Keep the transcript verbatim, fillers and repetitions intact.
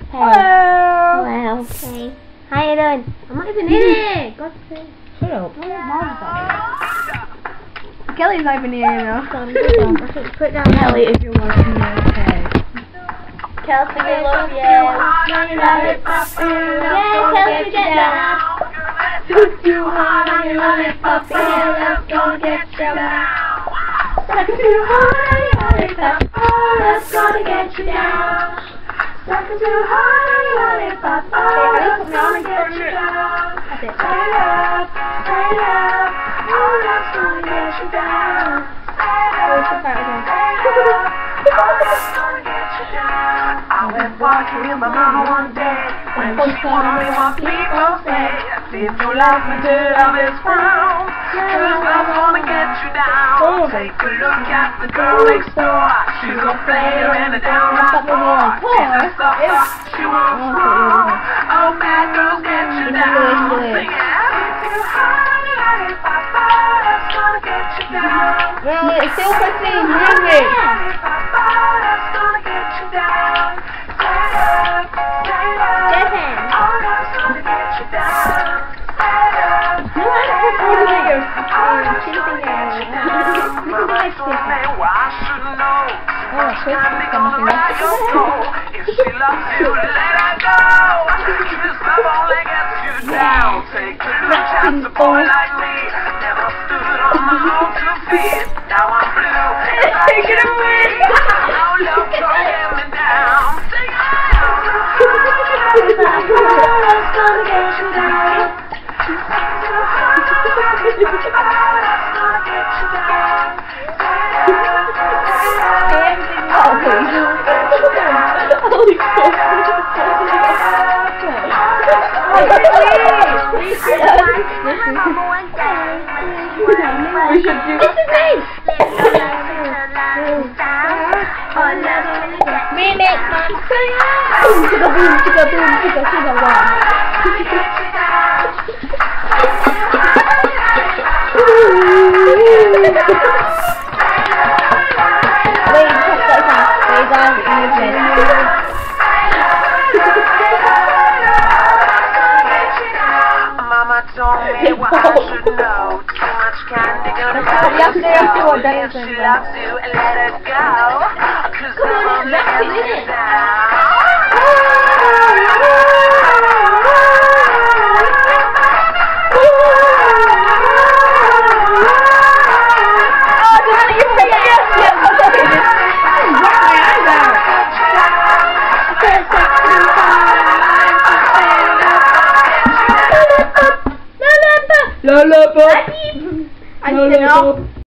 Hello. Hello. Hey. How you doing? I'm not even in it. God's sake. Shut up. Kelly's not even here, you know. Put it down. Kelly, if you're watching this, okay. Kelsey, we love you. Yeah, Kelsey, get down. Took you hard on your lollipop, yeah, let's go get you down. Suck too hard on your lollipop, oh, let's go get you down. Suck too hard on your lollipop, oh, let's go get you down. Straight up, straight up, oh, let's go get you down. I went walking with my mama one day, when she told me what people say. If you love me, do love is wrong, cause I wanna get you down. Take a look at the girl next door, she's a player and a downright whore. She's a sucker, she wants wrong, oh bad girls get you down. Sing it. If you hide it, I ain't papa, that's gonna get you down. It's still fifteen, really. That's gonna get you down. Stand up, stand up. Devin. Oh, that's gonna get you down. Stand up. You want to put all of your cheating out. Mama told me what I should know. Oh, Standing gonna ride your soul. If she loves you, let her go. This love only gets you down. Take a look at a boy like me. Never stood on my own two feet. Now I'm blue. Take it away. Oh, love, don't get me down. Sing it. That's gonna get you down. That's gonna get you down. We should do This is me. Remix, man. boom, chicka boom, chicka boom, chicka chicka wow. Wait, put that down. Wait, guys, in the bed. Mama told me what I should know. Too much candy gonna Yes, they have to order if she loves you and let her go. Cause love only gets you down. Lollipop. I need to know.